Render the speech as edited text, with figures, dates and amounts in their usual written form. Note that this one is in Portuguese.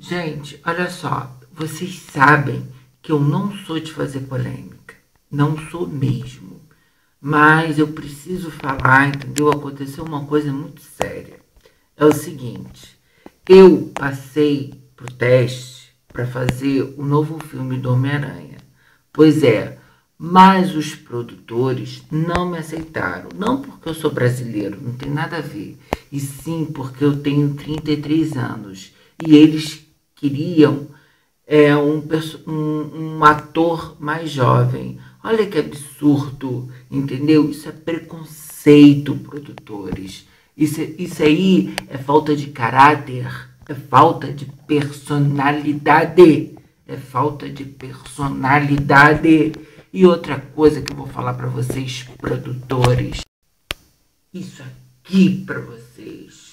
Gente, olha só, vocês sabem que eu não sou de fazer polêmica, não sou mesmo, mas eu preciso falar, entendeu? Aconteceu uma coisa muito séria. É o seguinte, eu passei pro teste para fazer o novo filme do Homem-Aranha. Pois é, mas os produtores não me aceitaram. Não porque eu sou brasileiro, não tem nada a ver. E sim porque eu tenho 33 anos. E eles queriam um ator mais jovem. Olha que absurdo, entendeu? Isso é preconceito, produtores. Isso aí é falta de caráter, é falta de personalidade. É falta de personalidade. E outra coisa que eu vou falar para vocês, produtores. Isso aqui para vocês